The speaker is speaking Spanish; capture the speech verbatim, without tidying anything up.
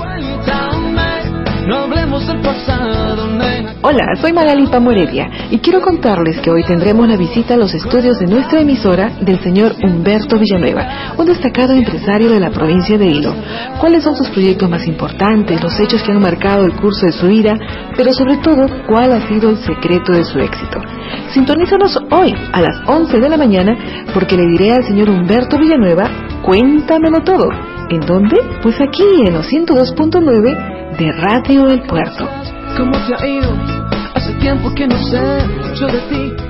Hola, soy Magali Pamoredia y quiero contarles que hoy tendremos la visita a los estudios de nuestra emisora del señor Humberto Villanueva, un destacado empresario de la provincia de Hilo. ¿Cuáles son sus proyectos más importantes, los hechos que han marcado el curso de su vida, pero sobre todo, cuál ha sido el secreto de su éxito? Sintonízanos hoy a las once de la mañana porque le diré al señor Humberto Villanueva, cuéntamelo todo. ¿En dónde? Pues aquí en los ciento dos punto nueve de Radio El Puerto. ¿Cómo te ha ido? Hace tiempo que no sé mucho de ti.